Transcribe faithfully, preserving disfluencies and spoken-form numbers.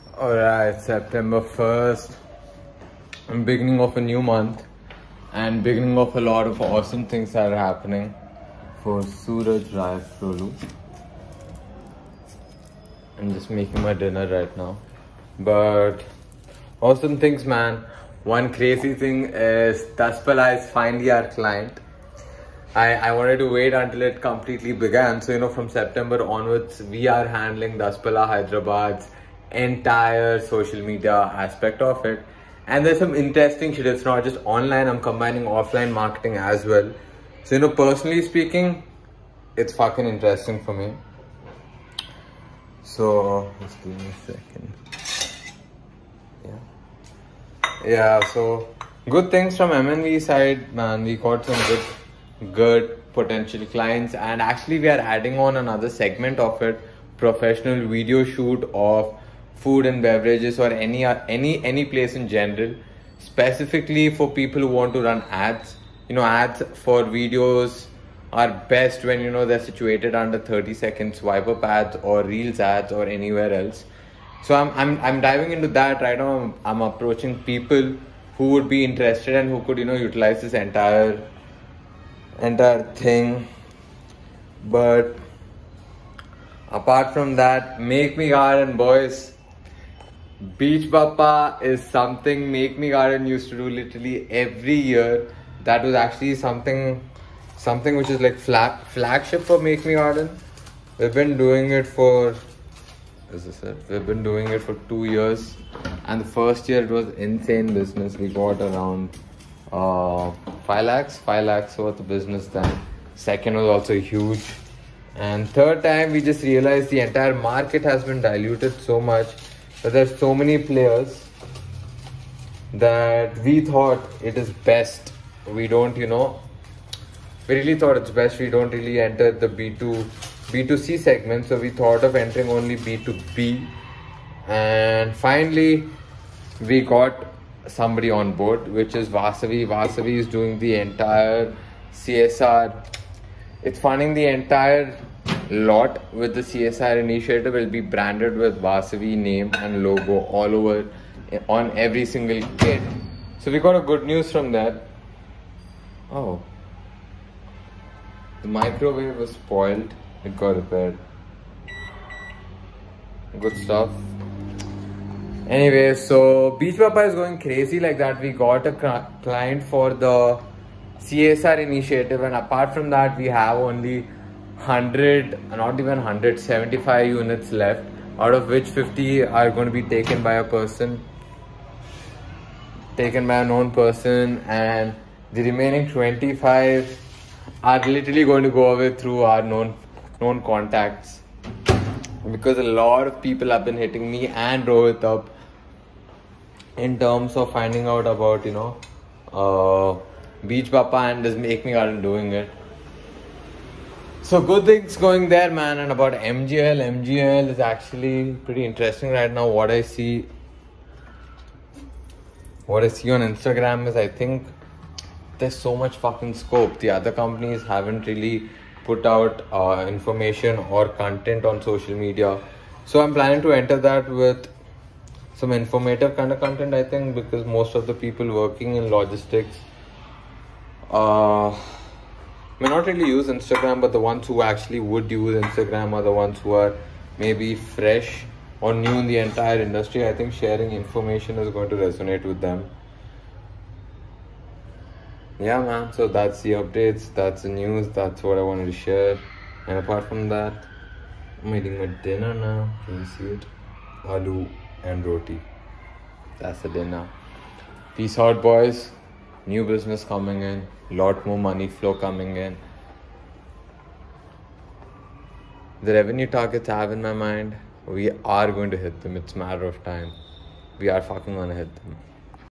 Alright, September first, beginning of a new month and beginning of a lot of awesome things that are happening for Suraj Rai Prolu. I'm just making my dinner right now. But awesome things, man. One crazy thing is Daspala is finally our client. I, I wanted to wait until it completely began. So, you know, from September onwards, we are handling Daspala Hyderabad's entire social media aspect of it. And there's some interesting shit. It's not just online. I'm combining offline marketing as well. So, you know, personally speaking, it's fucking interesting for me. So, just give me a second. Yeah. Yeah, so good things from M N V side, man. We got some good good potential clients, and actually we are adding on another segment of it, professional video shoot of food and beverages or any any any place in general, specifically for people who want to run ads. You know, ads for videos are best when, you know, they're situated under thirty seconds swipe up ads or reels ads or anywhere else. So i'm i'm, I'm diving into that right now. I'm, I'm approaching people who would be interested and who could, you know, utilize this entire entire thing. But apart from that, Make Me Garden, boys, Beach Bappa is something Make Me Garden used to do literally every year. That was actually something something which is like flag flagship for Make Me Garden. We've been doing it for is this it? We've been doing it for two years, and the first year it was insane business. We got around uh five lakhs five lakhs worth of business. Then second was also huge, and third time we just realized the entire market has been diluted so much that there's so many players that we thought it is best we don't, you know, we really thought it's best we don't really enter the B two B two C segment. So we thought of entering only B two B, and finally we got somebody on board, which is Vasavi. Vasavi is doing the entire C S R. It's funding the entire lot with the C S R initiative. Will be branded with Vasavi name and logo all over on every single kit. So we got a good news from that. Oh, the microwave was spoiled. It got repaired. Good stuff. Anyway, so Beach Bappa is going crazy like that. We got a client for the C S R initiative, and apart from that, we have only one hundred, not even one hundred, seventy-five units left, out of which fifty are going to be taken by a person, taken by a known person, and the remaining twenty-five are literally going to go away through our known known contacts, because a lot of people have been hitting me and Rohit up in terms of finding out about, you know, uh, Beach Bappa and this Make Me Garden doing it. So good things going there, man. And about M G L, M G L is actually pretty interesting right now. What I see, what I see on Instagram is, I think there's so much fucking scope. The other companies haven't really put out uh, information or content on social media. So I'm planning to enter that with some informative kind of content, I think, because most of the people working in logistics uh, may not really use Instagram, but the ones who actually would use Instagram are the ones who are maybe fresh or new in the entire industry. I think sharing information is going to resonate with them. Yeah, man, so that's the updates, that's the news, that's what I wanted to share. And apart from that, I'm eating my dinner now. Can you see it? Aloo and roti. That's the dinner. Peace out, boys. New business coming in, lot more money flow coming in. The revenue targets I have in my mind, we are going to hit them. It's a matter of time. We are fucking gonna hit them.